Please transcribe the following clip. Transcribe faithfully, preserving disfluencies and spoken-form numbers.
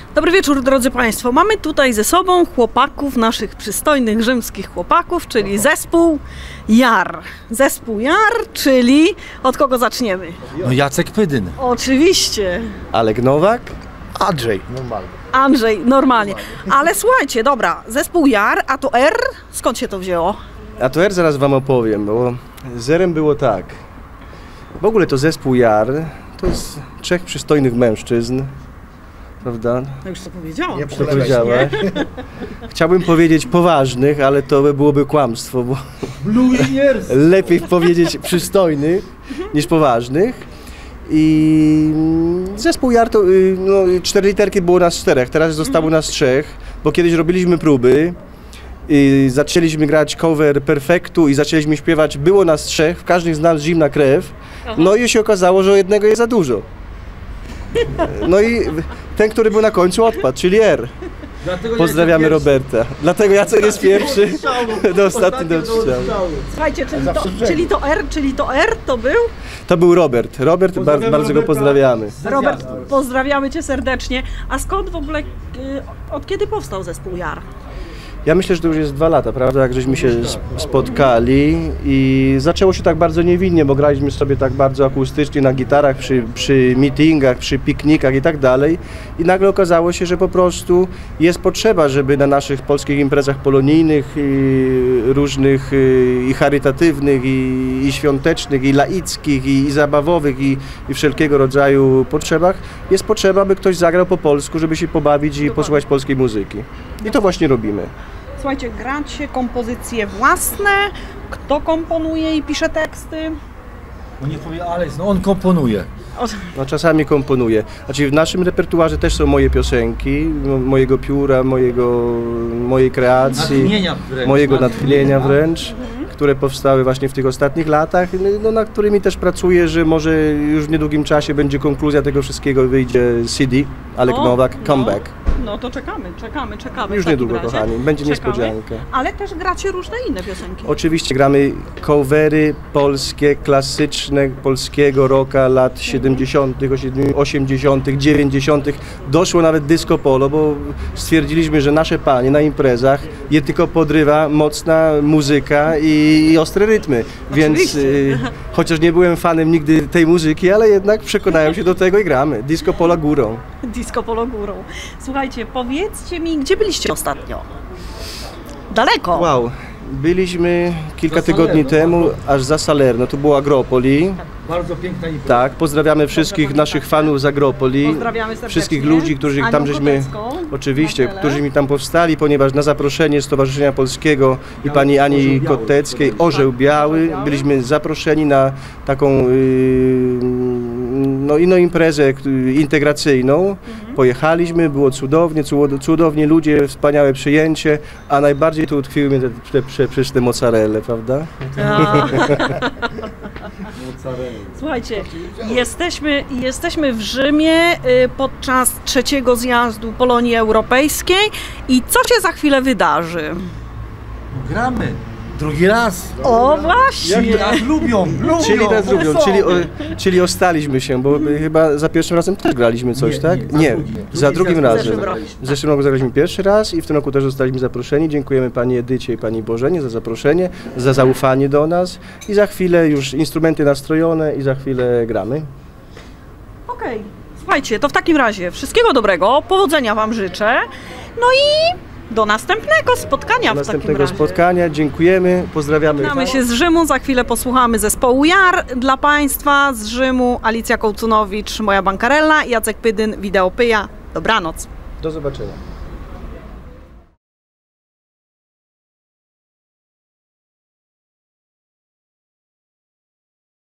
Dobry wieczór, drodzy Państwo. Mamy tutaj ze sobą chłopaków, naszych przystojnych rzymskich chłopaków, czyli zespół Jar. Zespół Jar, czyli od kogo zaczniemy? No Jacek Pydyn. Oczywiście. Alek Nowak, Andrzej. Normalnie. Andrzej, normalnie. Ale słuchajcie, dobra, zespół Jar, a to R, skąd się to wzięło? A to R zaraz wam opowiem, bo z R-em było tak. W ogóle to zespół Jar to jest trzech przystojnych mężczyzn, prawda? No już to powiedziałam. Ja to powiedziałem. Chciałbym powiedzieć poważnych, ale to byłoby kłamstwo, bo lepiej powiedzieć przystojnych niż poważnych. I zespół Jar to no, cztery literki było nas czterech, teraz zostało nas trzech, bo kiedyś robiliśmy próby i zaczęliśmy grać cover Perfektu i zaczęliśmy śpiewać, było nas trzech, w każdym z nas zimna krew, no i się okazało, że jednego jest za dużo. No i ten, który był na końcu, odpadł, czyli R. Pozdrawiamy Roberta. Dlatego Jacek jest pierwszy do ostatniego strzału. Słuchajcie, czyli to, czyli to R, czyli to R to był? To był Robert. Robert, bardzo, bardzo go pozdrawiamy. Robert, pozdrawiamy Cię serdecznie. A skąd w ogóle, od kiedy powstał zespół Jar? Ja myślę, że to już jest dwa lata, prawda, jak żeśmy się spotkali i zaczęło się tak bardzo niewinnie, bo graliśmy sobie tak bardzo akustycznie na gitarach, przy, przy meetingach, przy piknikach i tak dalej i nagle okazało się, że po prostu jest potrzeba, żeby na naszych polskich imprezach polonijnych i różnych i charytatywnych, i, i świątecznych, i laickich, i, i zabawowych, i, i wszelkiego rodzaju potrzebach jest potrzeba, by ktoś zagrał po polsku, żeby się pobawić i posłuchać polskiej muzyki. I to właśnie robimy. Słuchajcie, gracie kompozycje własne? Kto komponuje i pisze teksty? No nie powie Alex, no on komponuje. No czasami komponuje. Znaczy w naszym repertuarze też są moje piosenki, mojego pióra, mojego, mojej kreacji, natchnienia wręcz, mojego natchnienia wręcz, które powstały właśnie w tych ostatnich latach, no, nad którymi też pracuję, że może już w niedługim czasie będzie konkluzja tego wszystkiego, wyjdzie C D, Alek O, Nowak, no. Comeback. No to czekamy, czekamy, czekamy. Już niedługo, kochani, będzie niespodzianka. Ale też gracie różne inne piosenki. Oczywiście gramy covery polskie, klasyczne, polskiego rocka lat siedemdziesiątych, osiemdziesiątych, dziewięćdziesiątych. Doszło nawet disco polo, bo stwierdziliśmy, że nasze panie na imprezach je tylko podrywa mocna muzyka i, i ostre rytmy. Więc y, chociaż nie byłem fanem nigdy tej muzyki, ale jednak przekonałem się do tego i gramy. Disco polo górą. Disco polo górą. Słuchajcie, powiedzcie mi, gdzie byliście ostatnio? Daleko. Wow. Byliśmy kilka Za tygodni Salerno, temu, bardzo. aż za Salerno, tu było Agropoli. Bardzo piękna impreza. Tak, pozdrawiamy wszystkich naszych fanów z Agropoli, Pozdrawiamy serdecznie. wszystkich ludzi, którzy Anią tam żeśmy, Kotecką, oczywiście, na czele. którzy mi tam powstali, ponieważ na zaproszenie Stowarzyszenia Polskiego i pani Ani Koteckiej, Orzeł Biały, byliśmy zaproszeni na taką yy, no, inną imprezę integracyjną. Pojechaliśmy, było cudownie, cudowni ludzie, wspaniałe przyjęcie, a najbardziej tu utkwiły mnie te, te, przecież te mozzarelle, prawda? Słuchajcie, jesteśmy, jesteśmy w Rzymie y, podczas trzeciego zjazdu Polonii Europejskiej i co się za chwilę wydarzy? Gramy. Drugi raz. O, właśnie! Nas lubią, lubią. Czyli nas lubią, wesoło. czyli, o, czyli ostaliśmy się, bo chyba za pierwszym razem też graliśmy coś, Nie, tak? nie, Nie, za drugim. za Drugi drugim raz razem. zagraliśmy. W zeszłym roku zagraliśmy pierwszy raz i w tym roku też zostaliśmy zaproszeni. Dziękujemy pani Edycie i pani Bożenie za zaproszenie, za zaufanie do nas i za chwilę już instrumenty nastrojone i za chwilę gramy. Okej, słuchajcie, to w takim razie wszystkiego dobrego, powodzenia Wam życzę, no i do następnego spotkania Do w takim następnego razie. spotkania, dziękujemy, pozdrawiamy. Żegnamy się z Rzymu, za chwilę posłuchamy zespołu Jar dla Państwa z Rzymu, Alicja Kołcunowicz, moja bankarella, Jacek Pydyn, Wideo Pyja. Dobranoc. Do zobaczenia.